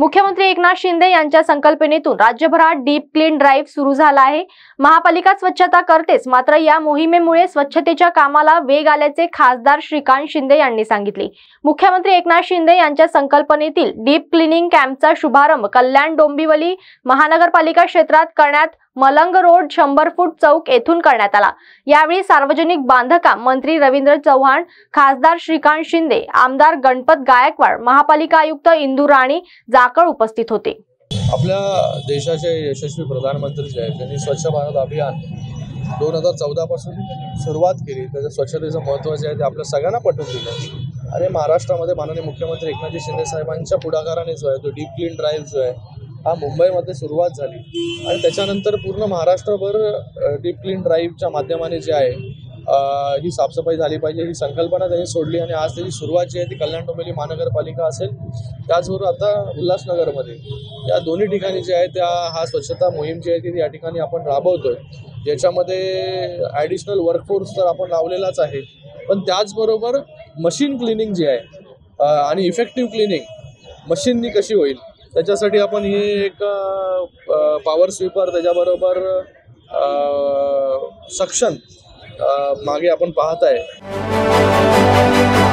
मुख्यमंत्री एकनाथ शिंदे यांच्या संकल्पनेतून राज्यभरात डीप क्लीन ड्राईव्ह सुरू झाला आहे। महापालिका स्वच्छता करतेच, मात्र या मोहिमेमुळे स्वच्छतेच्या कामाला वेग आल्याचे खासदार श्रीकांत शिंदे यांनी सांगितले। मुख्यमंत्री एकनाथ शिंदे यांच्या संकल्पनेतील डीप क्लीनिंग कॅम्पचा शुभारंभ कल्याण डोंबिवली महानगरपालिका क्षेत्रात करण्यात मलंग रोड 100 फूट चौक येथून करण्यात आला। यावेळी सार्वजनिक बांधकाम मंत्री रवींद्र चव्हाण, खासदार श्रीकांत शिंदे, आमदार गणपत गायकवाड, महापालिका आयुक्त इंदू राणी जाकळ उपस्थित होते। आपल्या देशाचे यशस्वी प्रधानमंत्री जे आहेत त्यांनी स्वच्छ भारत अभियान 2014 पासून सुरुवात केली। त्याच्या स्वच्छतेचं महत्त्व जे आहे ते आपल्या सगळ्यांना पटवून दिलं आणि महाराष्ट्रामध्ये माननीय मुख्यमंत्री एकनाथ शिंदे साहेबांच्या पुढाकाराने जो आहे तो डीप क्लीन ड्राईव्ह जो आहे हा मुंबईमध्ये सुरुवात झाली आणि त्याच्यानंतर पूर्ण महाराष्ट्रभर डीप क्लीन ड्राईव्हच्या माध्यमाने जे आहे ही साफसफाई झाली पाहिजे ही संकल्पना त्यांनी सोडली आणि आज त्याची सुरुवात जी आहे ती कल्याण डोंबिवली महानगरपालिका असेल, त्याचबरोबर आता उल्हासनगरमध्ये या दोन्ही ठिकाणी जे आहे त्या हा स्वच्छता मोहीम जी आहे ती या ठिकाणी आपण राबवतोय। ज्याच्यामध्ये ॲडिशनल वर्कफोर्स तर आपण लावलेलाच आहे, पण त्याचबरोबर मशीन क्लिनिंग जी आहे आणि इफेक्टिव्ह क्लिनिंग मशीननी कशी होईल त्याच्यासाठी आपण हे एक पॉवर स्वीपर त्याच्याबरोबर सक्शन मागे आपण पाहत आहे।